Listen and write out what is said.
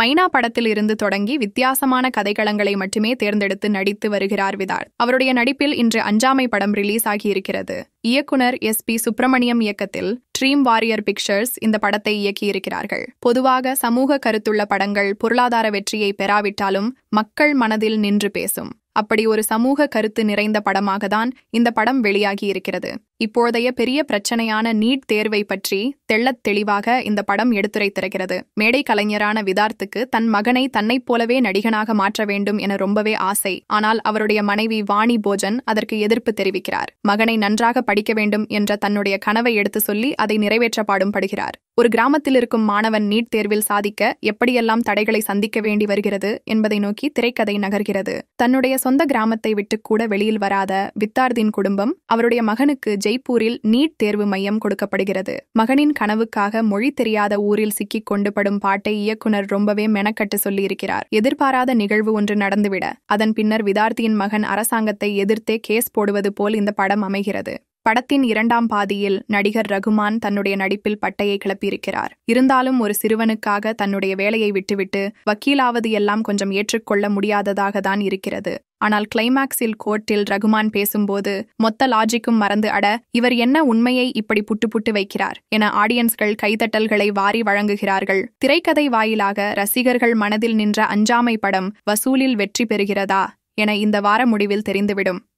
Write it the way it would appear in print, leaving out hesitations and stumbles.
மைனா படத்தில் இருந்து தொடங்கி வித்தியாசமான கதைக்களங்களை மட்டுமே தேர்ந்தெடுத்து நடித்து வருகிறார் விதார்த். அவருடைய நடிப்பில் இன்று அஞ்சாமை படம் ரிலீஸ் ஆகியிருக்கிறது. இயக்குனர் SP சுப்பிரமணியம் இயக்கத்தில் ட்ரீம் வாரியர் பிக்சர்ஸ் இந்த படத்தை இயக்கியிருக்கிறார்கள். பொதுவாக சமூக கருத்துள்ள படங்கள் பொருளாதார வெற்றியை பெறாவிட்டாலும் மக்கள் மனதில் நின்று பேசும். அப்படி ஒரு சமூக கருத்து நிறைந்த படமாக தான் இந்த படம் வெளியாகி இருக்கிறது. இப்போதைய பெரிய பிரச்சனையான நீட் தேர்வை பற்றி தெள்ளத் தெளிவாக இந்த படம் எடுத்துரைத்திருக்கிறது. மேடை கலைஞரான விதார்த்துக்கு தன் மகனை தன்னைப் போலவே நடிகனாக மாற்ற வேண்டும் என ரொம்பவே ஆசை. ஆனால் அவருடைய மனைவி வாணி போஜன் அதற்கு எதிர்ப்பு தெரிவிக்கிறார். மகனை நன்றாக படிக்க வேண்டும் என்ற தன்னுடைய கனவை எடுத்து சொல்லி அதை நிறைவேற்ற பாடுபடுகிறார். ஒரு கிராமத்தில் இருக்கும் மாணவன் நீட் தேர்வில் சாதிக்க எப்படியெல்லாம் தடைகளை சந்திக்க வேண்டி வருகிறது என்பதை நோக்கி திரைக்கதை நகர்கிறது. தன்னுடைய சொந்த கிராமத்தை விட்டு கூட வெளியில் வராத வித்தார்த்தின் குடும்பம் அவருடைய மகனுக்கு ஜெய்ப்பூரில் நீட் தேர்வு மையம் கொடுக்கப்படுகிறது. மகனின் கனவுக்காக மொழி தெரியாத ஊரில் சிக்கிக் கொண்டு படும் பாட்டை இயக்குனர் ரொம்பவே மெனக்கட்டு சொல்லியிருக்கிறார். எதிர்பாராத நிகழ்வு ஒன்று நடந்துவிட அதன் பின்னர் விதார்த்தியின் மகன் அரசாங்கத்தை எதிர்த்தே கேஸ் போடுவது போல் இந்த படம் அமைகிறது. படத்தின் இரண்டாம் பாதியில் நடிகர் ரகுமான் தன்னுடைய நடிப்பில் பட்டையை கிளப்பியிருக்கிறார். இருந்தாலும் ஒரு சிறுவனுக்காக தன்னுடைய வேலையை விட்டுவிட்டு வக்கீலாவது எல்லாம் கொஞ்சம் ஏற்றுக்கொள்ள முடியாததாக தான் இருக்கிறது. ஆனால் கிளைமாக்ஸில் கோர்ட்டில் ரகுமான் பேசும்போது மொத்த லாஜிக்கும் மறந்து இவர் என்ன உண்மையை இப்படி புட்டு வைக்கிறார் என ஆடியன்ஸ்கள் கைதட்டல்களை வாரி வழங்குகிறார்கள். திரைக்கதை வாயிலாக ரசிகர்கள் மனதில் நின்ற அஞ்சாமை படம் வசூலில் வெற்றி பெறுகிறதா என இந்த வார முடிவில் தெரிந்துவிடும்.